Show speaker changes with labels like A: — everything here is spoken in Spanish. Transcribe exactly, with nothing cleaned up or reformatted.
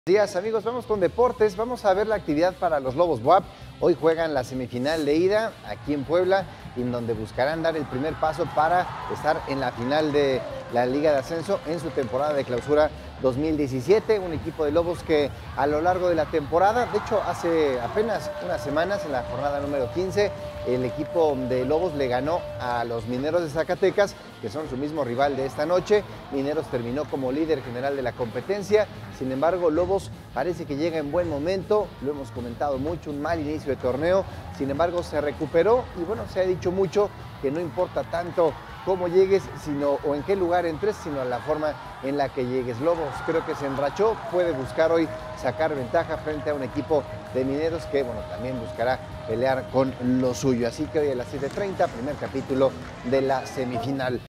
A: Días amigos, vamos con deportes, vamos a ver la actividad para los Lobos B U A P. Hoy juegan la semifinal de ida aquí en Puebla, en donde buscarán dar el primer paso para estar en la final de la Liga de Ascenso en su temporada de clausura dos mil diecisiete. Un equipo de Lobos que a lo largo de la temporada, de hecho hace apenas unas semanas, en la jornada número quince, el equipo de Lobos le ganó a los Mineros de Zacatecas, que son su mismo rival de esta noche. Mineros terminó como líder general de la competencia, sin embargo Lobos parece que llega en buen momento, lo hemos comentado mucho, un mal inicio de torneo, sin embargo se recuperó y bueno, se ha dicho mucho que no importa tanto cómo llegues sino, o en qué lugar entres, sino la forma en la que llegues. Lobos creo que se enrachó, puede buscar hoy sacar ventaja frente a un equipo de Mineros que bueno, también buscará pelear con lo suyo. Así que hoy a las siete treinta, primer capítulo de la semifinal.